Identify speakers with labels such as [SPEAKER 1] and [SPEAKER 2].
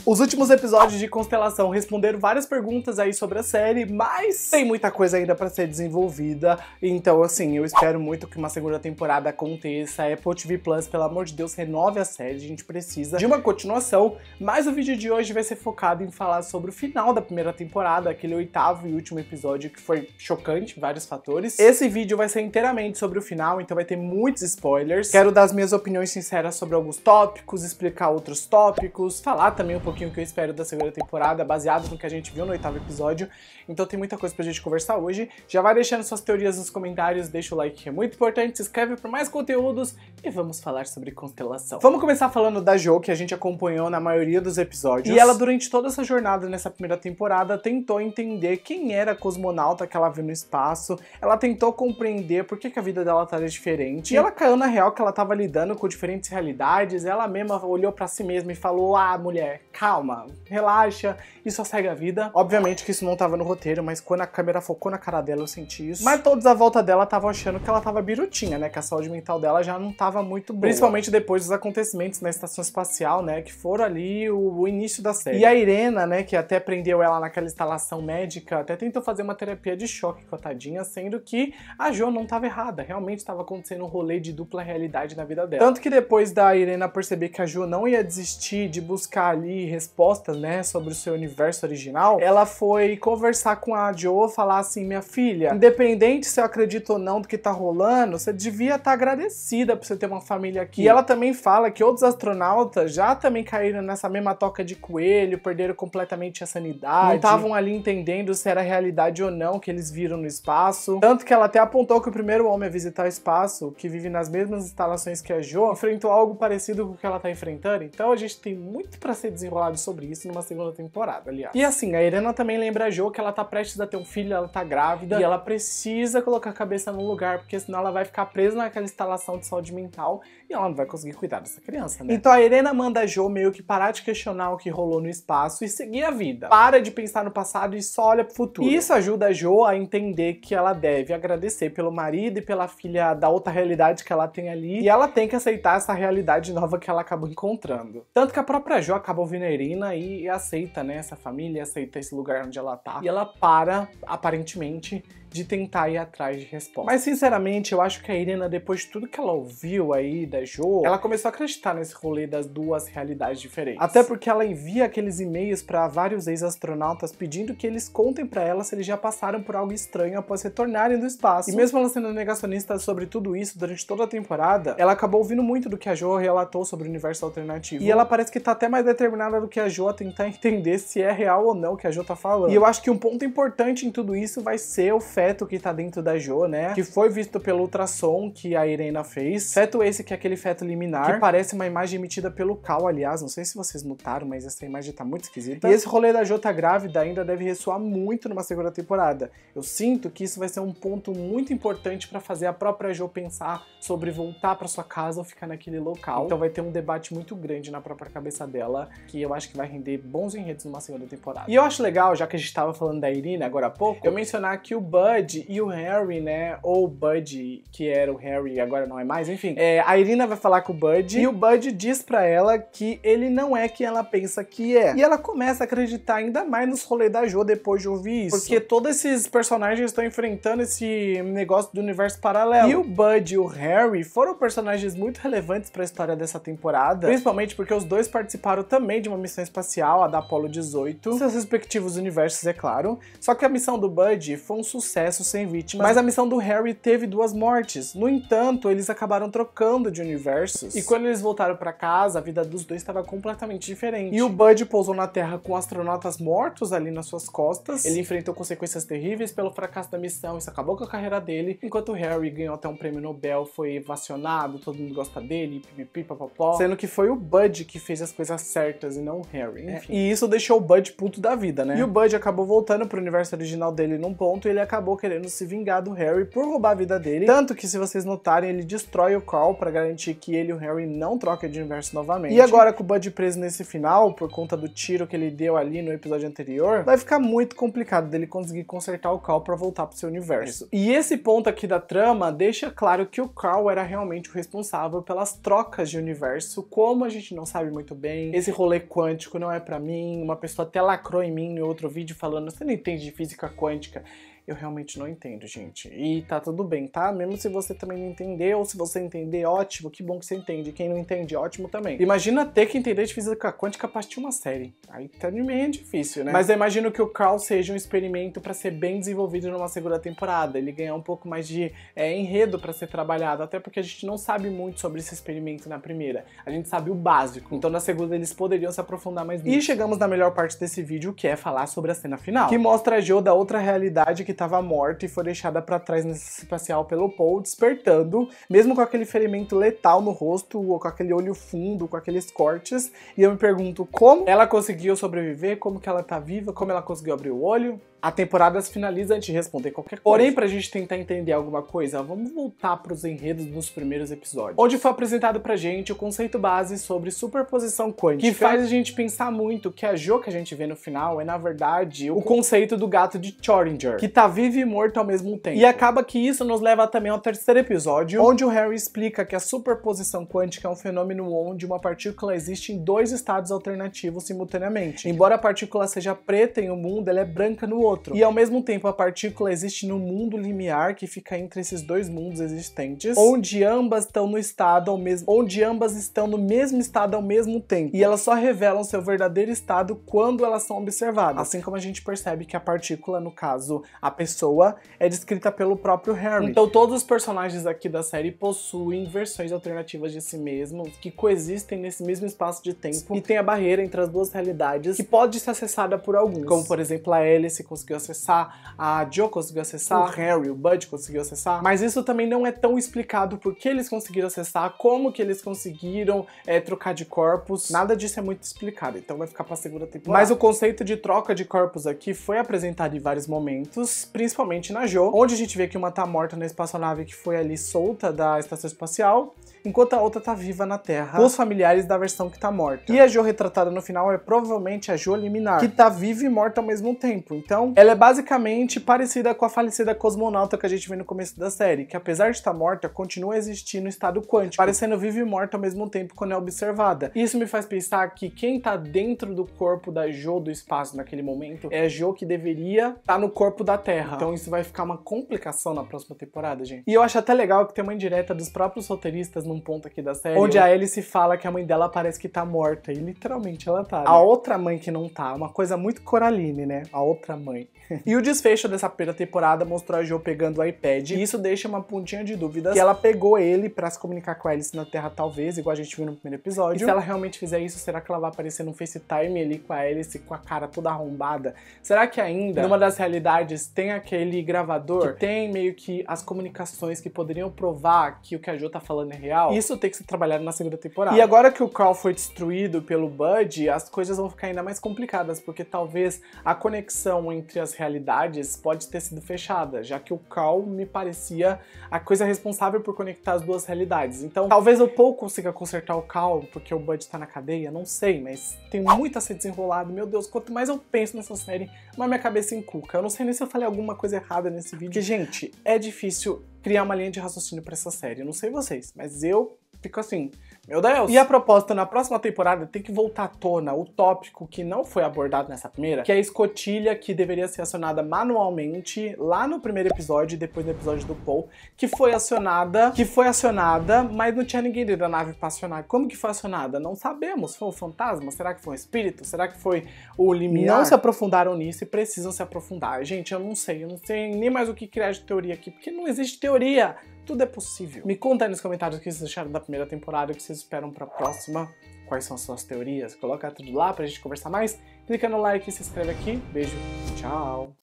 [SPEAKER 1] Os últimos episódios de Constelação responderam várias perguntas aí sobre a série, mas tem muita coisa ainda pra ser desenvolvida. Então, assim, eu espero muito que uma segunda temporada aconteça. A Apple TV Plus, pelo amor de Deus, renove a série. A gente precisa de uma continuação. Mas o vídeo de hoje vai ser focado em falar sobre o final da primeira temporada, aquele oitavo e último episódio que foi chocante, vários fatores. Esse vídeo vai ser inteiramente sobre o final, então vai ter muitos spoilers. Quero dar as minhas opiniões sinceras sobre alguns tópicos, explicar outros tópicos, falar também um pouquinho o que eu espero da segunda temporada, baseado no que a gente viu no oitavo episódio. Então tem muita coisa pra gente conversar hoje. Já vai deixando suas teorias nos comentários, deixa o like que é muito importante, se inscreve para mais conteúdos e vamos falar sobre Constelação. Vamos começar falando da Jo, que a gente acompanhou na maioria dos episódios. E ela, durante toda essa jornada nessa primeira temporada, tentou entender quem era a cosmonauta que ela viu no espaço. Ela tentou compreender por que a vida dela estava diferente. E ela caiu na real que ela estava lidando com diferentes realidades. Ela mesma olhou pra si mesma e falou: ah, mulher, calma, relaxa e só segue a vida. Obviamente que isso não tava no roteiro, mas quando a câmera focou na cara dela eu senti isso. Mas todos à volta dela estavam achando que ela tava birutinha, né? Que a saúde mental dela já não tava muito boa. Principalmente depois dos acontecimentos na estação espacial, né? Que foram ali o início da série. E a Irena, né? Que até prendeu ela naquela instalação médica, até tentou fazer uma terapia de choque com a tadinha, sendo que a Jo não tava errada. Realmente estava acontecendo um rolê de dupla realidade na vida dela. Tanto que depois da Irena perceber que a Jo não ia desistir de buscar ali respostas, né? Sobre o seu universo original, ela foi conversar com a Jo, falar assim: minha filha, independente se eu acredito ou não do que tá rolando, você devia estar agradecida por você ter uma família aqui. E ela também fala que outros astronautas já também caíram nessa mesma toca de coelho, perderam completamente a sanidade, não estavam ali entendendo se era realidade ou não que eles viram no espaço. Tanto que ela até apontou que o primeiro homem a visitar o espaço, que vive nas mesmas instalações que a Jo, enfrentou algo parecido com o que ela tá enfrentando. Então a gente tem muito pra ser desenrolado sobre isso numa segunda temporada, aliás. E assim, a Irena também lembra a Jo que ela tá prestes a ter um filho, ela tá grávida, e ela precisa colocar a cabeça no lugar, porque senão ela vai ficar presa naquela instalação de saúde mental e ela não vai conseguir cuidar dessa criança, né? Então a Irena manda a Jo meio que parar de questionar o que rolou no espaço e seguir a vida. Para de pensar no passado e só olha pro futuro. E isso ajuda a Jo a entender que ela deve agradecer pelo marido e pela filha da outra realidade que ela tem ali, e ela tem que aceitar essa realidade nova que ela acabou encontrando. Tanto que a própria Jo acaba ouvindo a Irena e aceita, né, essa família, aceita esse lugar onde ela tá. E ela para, aparentemente, de tentar ir atrás de respostas. Mas, sinceramente, eu acho que a Irena, depois de tudo que ela ouviu aí da Jo, ela começou a acreditar nesse rolê das duas realidades diferentes. Até porque ela envia aqueles e-mails pra vários ex-astronautas pedindo que eles contem pra ela se eles já passaram por algo estranho após retornarem do espaço. E mesmo ela sendo negacionista sobre tudo isso durante toda a temporada, ela acabou ouvindo muito do que a Jo relatou sobre o universo alternativo. E ela parece que tá até mais determinada do que a Jo a tentar entender se é real ou não o que a Jo tá falando. E eu acho que um ponto importante em tudo isso vai ser o feto que tá dentro da Jo, né? Que foi visto pelo ultrassom que a Irena fez. Feto esse que é aquele feto liminar, que parece uma imagem emitida pelo Cal, aliás. Não sei se vocês notaram, mas essa imagem tá muito esquisita. E esse rolê da Jo tá grávida ainda deve ressoar muito numa segunda temporada. Eu sinto que isso vai ser um ponto muito importante pra fazer a própria Jo pensar sobre voltar pra sua casa ou ficar naquele local. Então vai ter um debate muito grande na própria cabeça dela, que eu acho que vai render bons enredos numa segunda temporada. E eu acho legal, já que a gente tava falando da Irina agora há pouco, eu mencionar que o Bud e o Harry, né, ou o Bud, que era o Harry e agora não é mais, enfim, a Irina vai falar com o Bud e o Bud diz pra ela que ele não é quem ela pensa que é. E ela começa a acreditar ainda mais nos rolês da Jo depois de ouvir isso. Porque todos esses personagens estão enfrentando esse negócio do universo paralelo. E o Bud e o Harry foram personagens muito relevantes pra história dessa temporada, principalmente porque os dois participaram também de uma missão espacial, a da Apollo 18, seus respectivos universos, é claro. Só que a missão do Bud foi um sucesso sem vítimas, mas a missão do Harry teve 2 mortes. No entanto, eles acabaram trocando de universos, e quando eles voltaram pra casa, a vida dos dois estava completamente diferente. E o Bud pousou na Terra com astronautas mortos ali nas suas costas, ele enfrentou consequências terríveis pelo fracasso da missão, isso acabou com a carreira dele, enquanto o Harry ganhou até um prêmio Nobel, foi ovacionado, todo mundo gosta dele, pipipi, papapó, sendo que foi o Bud que fez as coisas certas e não o Harry, enfim. E isso deixou o Bud puto da vida, né? E o Bud acabou voltando pro universo original dele num ponto, e ele acabou acabou querendo se vingar do Harry por roubar a vida dele. Tanto que, se vocês notarem, ele destrói o Carl pra garantir que ele e o Harry não troquem de universo novamente. E agora, com o Bud preso nesse final, por conta do tiro que ele deu ali no episódio anterior, vai ficar muito complicado dele conseguir consertar o Carl pra voltar pro seu universo. E esse ponto aqui da trama deixa claro que o Carl era realmente o responsável pelas trocas de universo, como a gente não sabe muito bem. Esse rolê quântico não é pra mim, uma pessoa até lacrou em mim no outro vídeo falando: você não entende de física quântica. Eu realmente não entendo, gente. E tá tudo bem, tá? Mesmo se você também não entender, ou se você entender, ótimo, que bom que você entende. Quem não entende, ótimo também. Imagina ter que entender de física quântica pra assistir uma série. Aí também é difícil, né? Mas eu imagino que o Carl seja um experimento pra ser bem desenvolvido numa segunda temporada. Ele ganhar um pouco mais de enredo pra ser trabalhado, até porque a gente não sabe muito sobre esse experimento na primeira. A gente sabe o básico. Então na segunda eles poderiam se aprofundar mais nisso. E chegamos na melhor parte desse vídeo, que é falar sobre a cena final, que mostra a Jo da outra realidade que estava morta e foi deixada pra trás nesse espacial pelo Paul, despertando, mesmo com aquele ferimento letal no rosto, ou com aquele olho fundo, com aqueles cortes. E eu me pergunto como ela conseguiu sobreviver, como que ela tá viva, como ela conseguiu abrir o olho. A temporada se finaliza antes de responder qualquer coisa. Porém, pra gente tentar entender alguma coisa, vamos voltar pros enredos dos primeiros episódios, onde foi apresentado pra gente o conceito base sobre superposição quântica, que faz a gente pensar muito que a Jo que a gente vê no final é, na verdade, o conceito do gato de Schrödinger, que tá vivo e morto ao mesmo tempo. E acaba que isso nos leva também ao terceiro episódio, onde o Harry explica que a superposição quântica é um fenômeno onde uma partícula existe em dois estados alternativos simultaneamente. Embora a partícula seja preta em um mundo, ela é branca no outro. E ao mesmo tempo a partícula existe no mundo limiar que fica entre esses dois mundos existentes, onde ambas estão no mesmo estado ao mesmo tempo. E elas só revelam seu verdadeiro estado quando elas são observadas. Assim como a gente percebe que a partícula, no caso, a pessoa, é descrita pelo próprio Harry. Então todos os personagens aqui da série possuem versões alternativas de si mesmos, que coexistem nesse mesmo espaço de tempo, e tem a barreira entre as duas realidades, que pode ser acessada por alguns. Como, por exemplo, a Alice conseguiu acessar, a Jo conseguiu acessar, o Harry, o Bud conseguiu acessar, mas isso também não é tão explicado por que eles conseguiram acessar, como que eles conseguiram trocar de corpos, nada disso é muito explicado, então vai ficar pra segunda temporada. Mas o conceito de troca de corpos aqui foi apresentado em vários momentos, principalmente na Jo, onde a gente vê que uma tá morta na espaçonave que foi ali solta da estação espacial, enquanto a outra tá viva na Terra, com os familiares da versão que tá morta. E a Jo retratada no final é provavelmente a Jo liminar, que tá viva e morta ao mesmo tempo. Então, ela é basicamente parecida com a falecida cosmonauta que a gente vê no começo da série, que apesar de estar morta, continua a existir no estado quântico, parecendo viva e morta ao mesmo tempo quando é observada. Isso me faz pensar que quem tá dentro do corpo da Jo do espaço naquele momento é a Jo que deveria estar no corpo da Terra. Então isso vai ficar uma complicação na próxima temporada, gente. E eu acho até legal que tem uma indireta dos próprios roteiristas num ponto aqui da série, onde a Alice fala que a mãe dela parece que tá morta, e literalmente ela tá, né? A outra mãe que não tá, uma coisa muito Coraline, né? A outra mãe. E o desfecho dessa primeira temporada mostrou a Jo pegando o iPad, e isso deixa uma pontinha de dúvidas que ela pegou ele pra se comunicar com a Alice na Terra, talvez, igual a gente viu no primeiro episódio. E se ela realmente fizer isso, será que ela vai aparecer no FaceTime ali com a Alice com a cara toda arrombada? Será que ainda, numa das realidades, tem aquele gravador que tem meio que as comunicações que poderiam provar que o que a Jo tá falando é real? Isso tem que ser trabalhado na segunda temporada. E agora que o Carl foi destruído pelo Bud, as coisas vão ficar ainda mais complicadas, porque talvez a conexão entre as realidades pode ter sido fechada, já que o Carl me parecia a coisa responsável por conectar as duas realidades. Então, talvez o Paul consiga consertar o Carl, porque o Bud tá na cadeia, não sei, mas tem muito a ser desenrolado. Meu Deus, quanto mais eu penso nessa série, mais minha cabeça encuca. Eu não sei nem se eu falei alguma coisa errada nesse vídeo, porque, gente, é difícil criar uma linha de raciocínio pra essa série. Eu não sei vocês, mas eu fico assim, meu Deus! E a propósito, na próxima temporada tem que voltar à tona o tópico que não foi abordado nessa primeira, que é a escotilha que deveria ser acionada manualmente lá no primeiro episódio e depois no episódio do Paul, que foi acionada, mas não tinha ninguém dentro da nave pra acionar. Como que foi acionada? Não sabemos. Foi um fantasma? Será que foi um espírito? Será que foi o limiar? Não se aprofundaram nisso e precisam se aprofundar. Gente, eu não sei nem mais o que criar de teoria aqui, porque não existe teoria. Tudo é possível. Me conta aí nos comentários o que vocês acharam da primeira temporada, o que vocês esperam pra próxima, quais são as suas teorias. Coloca tudo lá pra gente conversar mais. Clica no like e se inscreve aqui. Beijo, tchau!